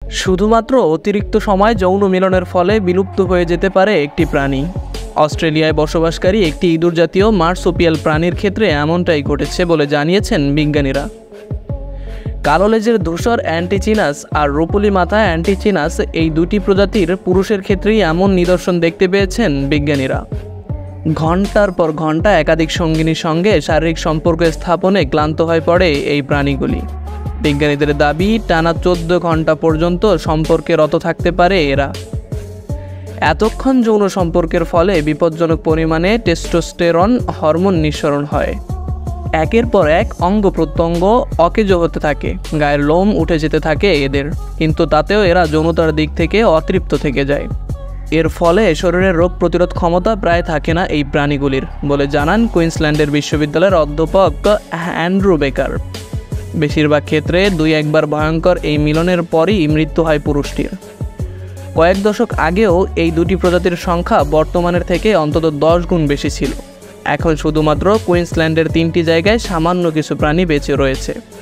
শুধুমাত্র অতিরিক্ত সময় যৌন মিলনের ফলে বিলুপ্ত হয়ে যেতে পারে একটি প্রাণী। অস্ট্রেলিয়ায় বসবাসকারী একটি ইঁদুর জাতীয় মার্সুপিয়াল প্রাণীর ক্ষেত্রে এমনটাই ঘটেছে বলে জানিয়েছেন বিজ্ঞানীরা। কালো লেজের ধূসর অ্যান্টিচিনাস আর রূপলি মাথা অ্যান্টিচিনাস এই দুটি প্রজাতির পুরুষের ক্ষেত্রেই এমন নিদর্শন দেখতে পেয়েছেন বিজ্ঞানীরা। ঘন্টার পর ঘন্টা একাধিক সঙ্গিনীর সঙ্গে শারীরিক সম্পর্ক স্থাপনে ক্লান্ত হয়ে পড়ে এই প্রাণীগুলি। বিজ্ঞানীদের দাবি টানা 14 ঘন্টা পর্যন্ত সম্পর্কে রত থাকতে পারে এরা। এতক্ষণ যৌন সম্পর্কের ফলে বিপজ্জনক পরিমাণে টেস্টোস্টেরন হরমোন নিঃসরণ হয়। একের পর এক অঙ্গ প্রত্যঙ্গ অকেজো হতে থাকে, গায়ের লোম উঠে যেতে থাকে এদের, কিন্তু তাতেও এরা যৌনতার দিক থেকে অতৃপ্ত থেকে যায়। এর ফলে শরীরের রোগ প্রতিরোধ ক্ষমতা প্রায় থাকে না এই প্রাণীগুলির বলে জানান কুইন্সল্যান্ডের বিশ্ববিদ্যালয়ের অধ্যাপক অ্যান্ড্রু বেকার। বেশিরভাগ ক্ষেত্রে 2-1 ভয়ঙ্কর এই মিলনের পরই মৃত্যু হয় পুরুষটির। কয়েক দশক আগেও এই দুটি প্রজাতির সংখ্যা বর্তমানের থেকে অন্তত 10 গুণ বেশি ছিল। এখন শুধুমাত্র কুইন্সল্যান্ডের 3টি জায়গায় সামান্য কিছু প্রাণী বেঁচে রয়েছে।